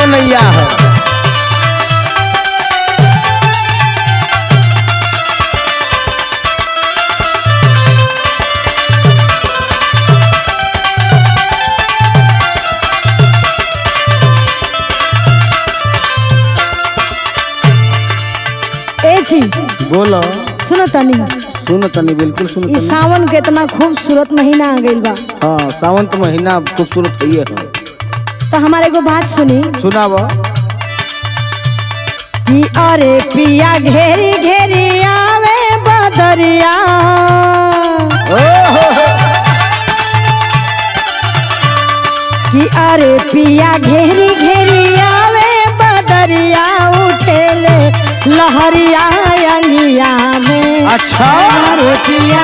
अंगनैया है। जी बोलो। सुनो तनी बिल्कुल सुनो। इस सावन के इतना खूबसूरत महीना आ गइल बा। हाँ सावन तो महीना खूबसूरत है। तो हमारे को बात सुनी। सुनाव। कि अरे पिया घेरी घेरी आवे बदरिया। कि अरे पिया घेरी घेरी आवे बदरिया उठेले लहरिया अंगिया में। अच्छा अरे पिया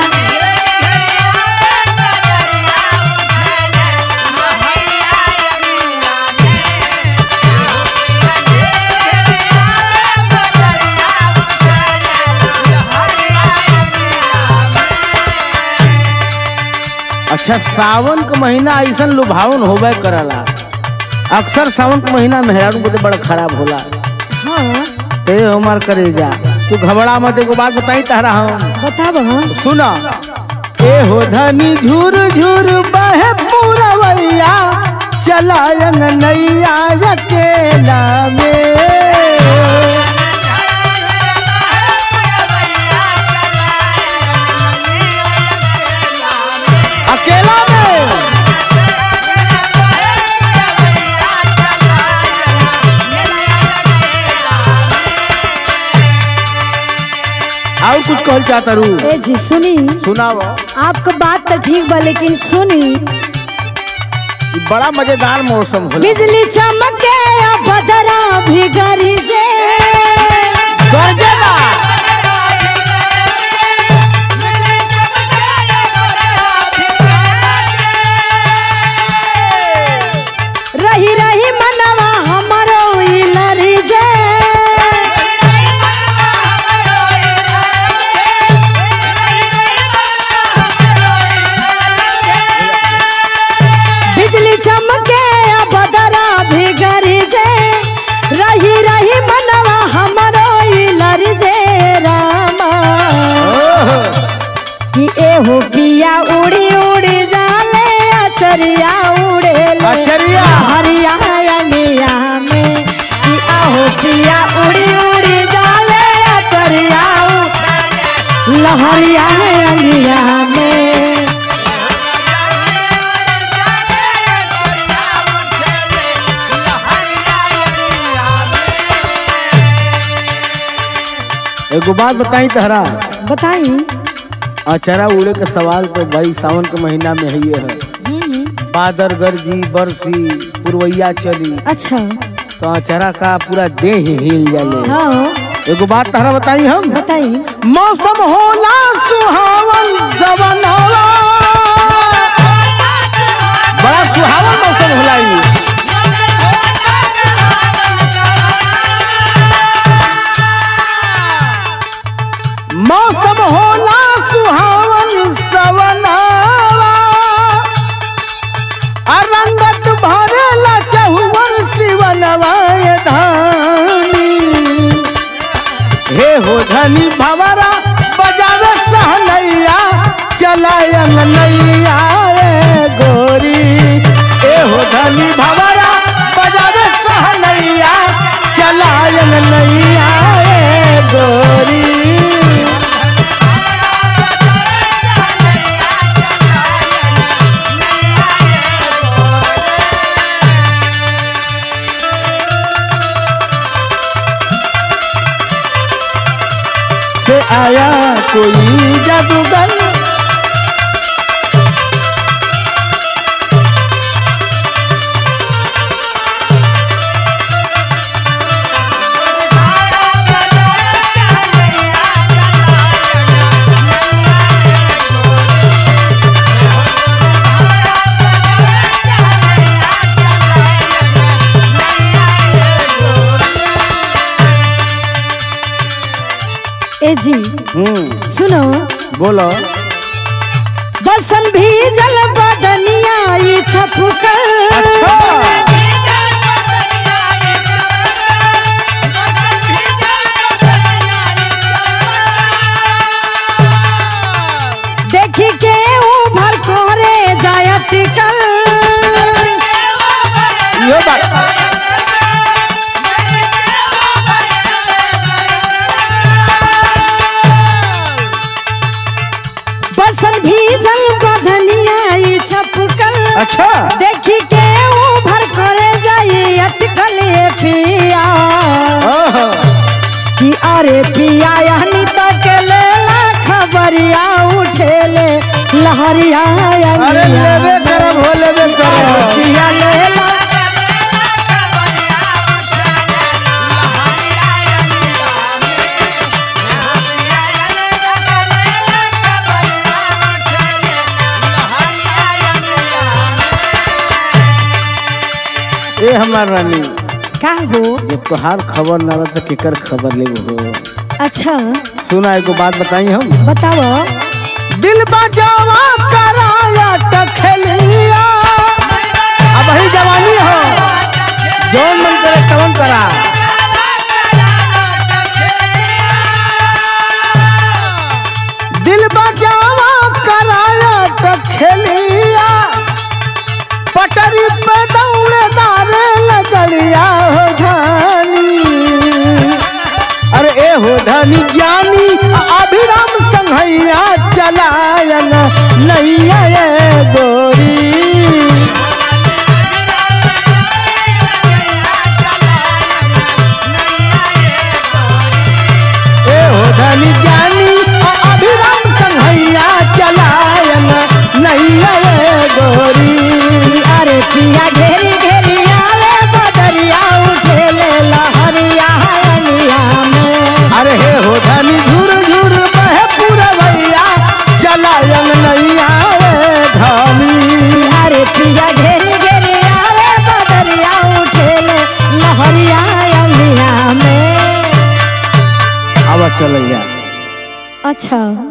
अच्छा सावन का महीना ऐसा लुभावन होबे करला। अक्सर सावन का महीना मेहरारू को बड़ा खराब होला। हाँ ते हमार करे जा तू घबरा मत। एगो बात बताई तहरा हम बताब। सुना। ए हो धनी झूर झूर बहे पूरवैया चला अंगनैया अकेला में। अकेला में और कुछ कहल चाहता रू। ए जी सुनी। सुनाओ। आपका बात तो ठीक बा लेकिन सुनी। बड़ा मजेदार मौसम होला। बिजली चमके बदरा भी गरजे। गरजेला रही रही मनवा हमरो लरजे। बिजली चमके बदरा भी गरजे। रही रही मनवा हमरो लरजे रामा। कि एहो पिया उड़ी उड़ी जाले अचरिया उड़े अचरिया हरिया अंगिया में। कि आहो पिया उड़ी उड़ी जाले अचरिया लहरिया अंगिया में। एगो बात बताई तहरा। बताई। अचरा उड़े के सवाल तो भाई सावन के महीना में ही है। बादर गरजी बरसी पुरवैया चली। अच्छा तो अचरा का पूरा देह हिल जाले। हाँ एगो बात तहरा बताई हम। बताई। मौसम होला सुहावन जवनवा। बड़ा सुहावन मौसम होला ये। मौसम होला सुहावन सवनावा। रंगत भरेला चहुवन सिवनवा धानी। हे हो धनी भवरा बजावे सहनैया चला अंगनैया गोरी। ए हो धनी भवरा बजावे सहनैया चला अंगनैया गोरी। से आया कोई जादूगर। ए जी सुनो। बोलो। बसन भी जल बदनिया ये छपकर। अच्छा लहरिया अरे लेबे करब हो लेबे करब पिया लेला ए हमार रानी का हो जब तोहार खबर ना रहा तो केकर खबर ले हो। अच्छा सुना एगो बात बताई हम बताओ दिल बजावा कराया टखलिया अब ही जवानी हो जौन मन करे तवन करा दिल बजावा कराया टखलिया पटरी पे दौड़े दारे लगलिया हो धनी अरे ए हो धनी ज्ञानी अभिराम संघैया चलायन नैया ये गोरी ए हो धनी ज्ञानी अभिराम संघैया चलायन नैया ये गोरी अरे पिया घेरी घेरी आवे बदरिया उठे ले लहरिया अनिया में अरे हे हो धनी झुर झुर बहे पुरवैया चलायन नैया रे धनी अरे पिया घेरी घेरी आवे बदरिया उठे ले लहरिया अनिया में अब चल जा अच्छा